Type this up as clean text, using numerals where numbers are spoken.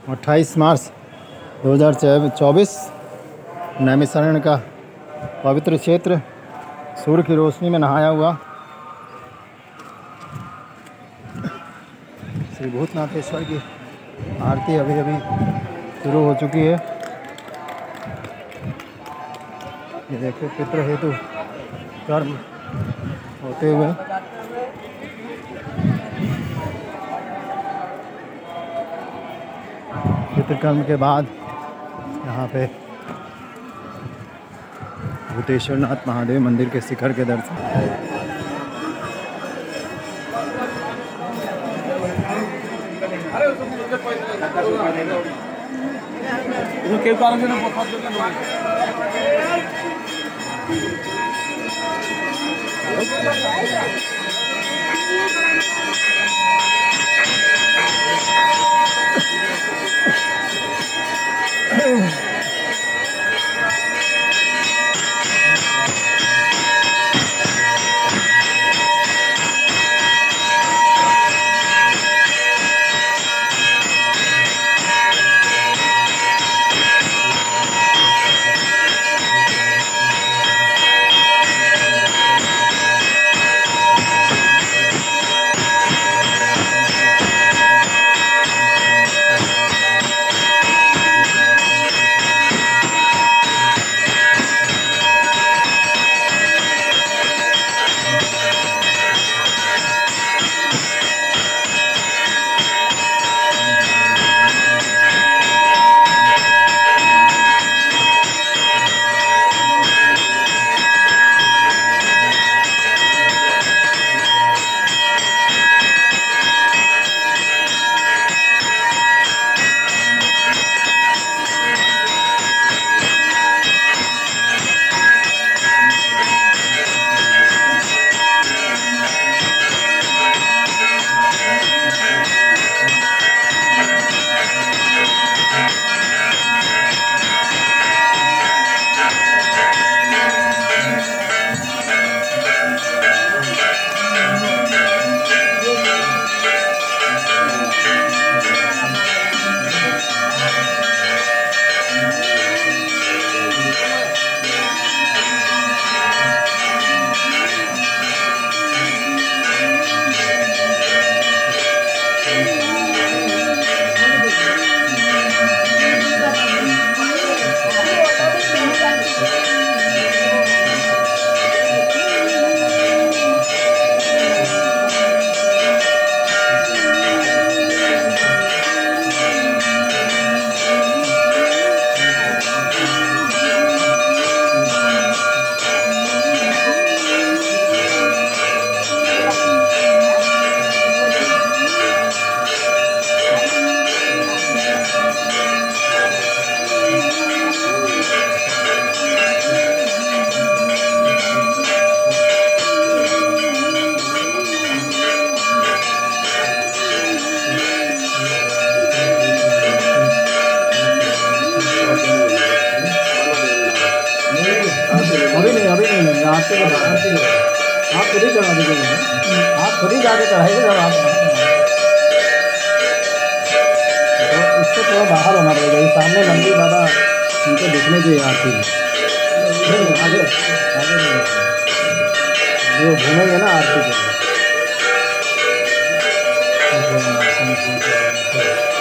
28 मार्च 2024 नैमिषारण्य का पवित्र क्षेत्र सूर्य की रोशनी में नहाया हुआ श्री भूतनाथेश्वर की आरती अभी अभी शुरू हो चुकी है। ये देखिए पितृ हेतु कर्म होते हुए पितृकर्म के बाद यहाँ पे भूतेश्वरनाथ महादेव मंदिर के शिखर के दर्शन। आप खुद ही चढ़ा दीजिए, आप खुद ही जाके चढ़ाइए। जब आप तो इससे थोड़ा बाहर होना पड़ेगा। ये सामने लंबी बाबा उनको दिखने की आती है। आगे आगे वो घूमेंगे ना आरती के।